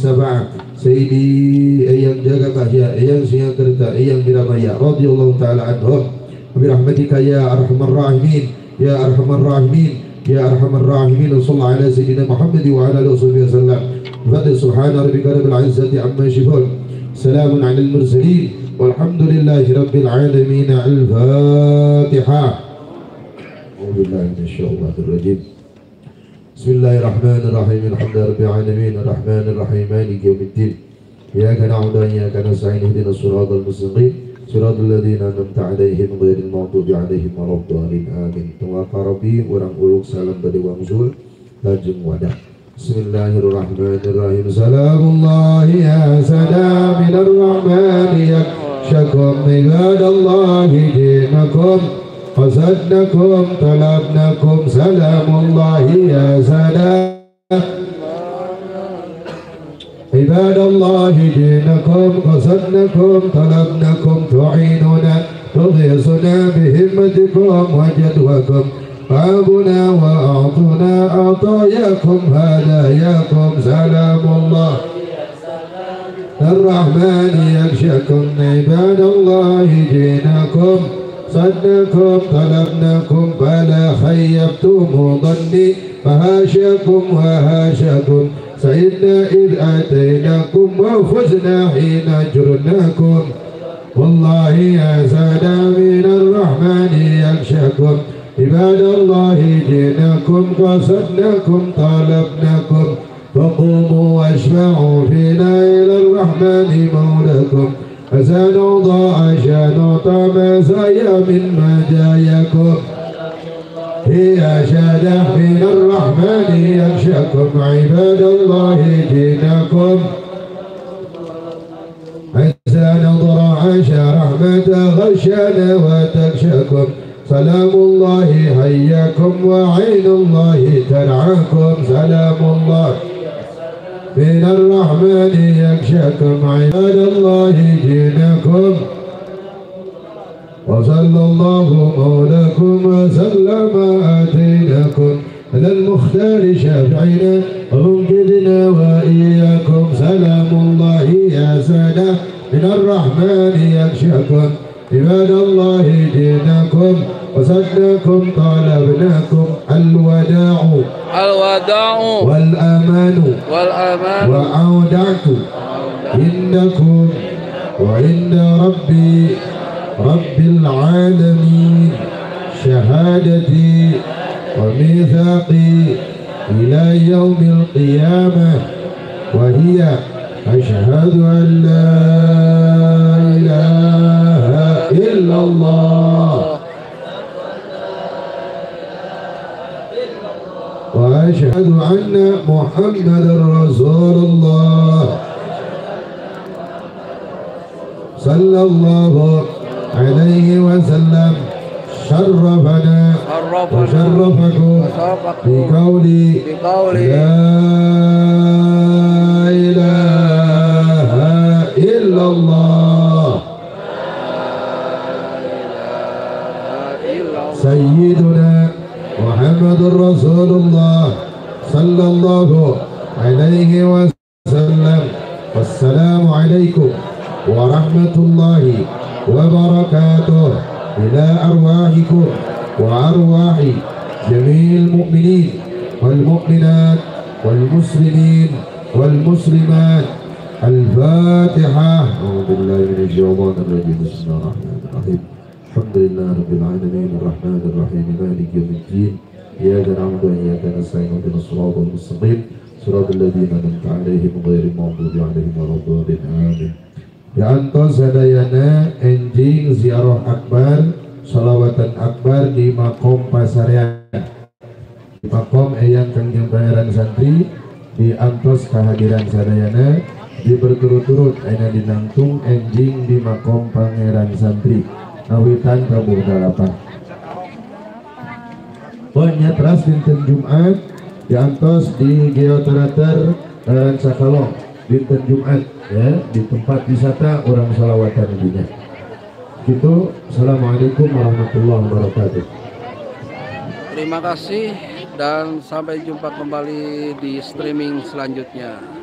Syafaat Sayyidi Eyang Jaga Kahya Eyang Singa Kerta Eyang Biramaya radhiyallahu ta'ala anhum birahmatika ya arhamar rahimin ya arhamar rahimin ya arhamar rahimin sallallahu ala sayyidina Muhammad wa ala alihi wasallam fadl subhana rabbika rabbil izzati amma yasifun salamun alal mursalin walhamdulillahi rabbil alamin al-Fatiha. A'udzu billahi minasyaitonir rajim. Bismillahirrahmanirrahim. Alhamdulillahirabbil alamin arrahmanir rahim maliki yaumiddin. Iyyaka na'budu wa iyyaka nasta'in ihdinas siratal mustaqim siratal ladzina an'amta 'alaihim ghairil maghdubi 'alaihim waladdallin. Amin. Tuwaqa rabbi urang uluk salam bade wangsul lajeng wadah. Bismillahirrahmanirrahim. Salamullahi ya salaminir rahmani yakshakum ibadallahi dinakum qasadnakum talabnakum salamullahi ya salam ibadallahi dinakum qasadnakum talabnakum tu'inuna tughisuna bihimmatikum wa jadwakum فابنا وأعطنا عطاياكم هداياكم سلام الله الرحمن يغشاكم عباد الله دينكم صدقكم طلبناكم فلا خيبتم ظني فهاشاكم وهاشاكم سعدنا إذ آتيناكم وفزنا حين جرناكم والله يا سلام من الرحمن يغشاكم عباد الله دينكم قصدناكم طلبناكم فقوموا واشفعوا فينا إلى الرحمن مولاكم فسنوضع شنوط مسايا من مجاياكم هي شادح من الرحمن يغشاكم عباد الله دينكم فسنوضع عشا رحمة غشانا وتغشاكم سلام الله حياكم وعين الله ترعاكم سلام الله من الرحمن يغشاكم عباد الله دينكم وصلى الله مولاكم وسلم آتيناكم على المختار شافعنا ومنقذنا وإياكم سلام الله يا سادة من الرحمن يغشاكم عباد الله دينكم وصدقكم طالبناكم الوداع والأمان وأودعت عندكم وعند ربي رب العالمين شهادتي وميثاقي إلى يوم القيامة وهي أشهد أن لا إله إلا الله وأشهد أن محمد رسول الله صلى الله عليه وسلم شرفنا وشرفكم بقولي لا إله إلا الله سيدنا محمد رسول الله صلى الله عليه وسلم. والسلام عليكم ورحمة الله وبركاته إلى أرواحكم وأرواح جميع المؤمنين والمؤمنات والمسلمين والمسلمات. الفاتحة. أعوذ بالله من الشيطان الرجيم. بسم الله الرحمن الرحيم. الحمد لله رب العالمين الرحمن الرحيم مالك يوم الدين إياك نعبد وإياك نستعين اهدنا الصراط المستقيم صراط الذين أنعمت عليهم غير المغضوب عليهم ولا الضالين آمين. Yanto sadayana enjing ziarah akbar sholawatan akbar di makom Pasarian, di makom Eyang Kangjeng Pangeran Santri di antos kehadiran sadayana di berturut-turut ena dinangtung enjing di makom Pangeran Santri ngawitan Prabu Dalapan. Pokoknya teras dinten Jumat diantos di Geoterater dan Sakalong dinten Jumat ya, di tempat wisata orang salawatan dunia. Gitu. Assalamualaikum warahmatullahi wabarakatuh. Terima kasih dan sampai jumpa kembali di streaming selanjutnya.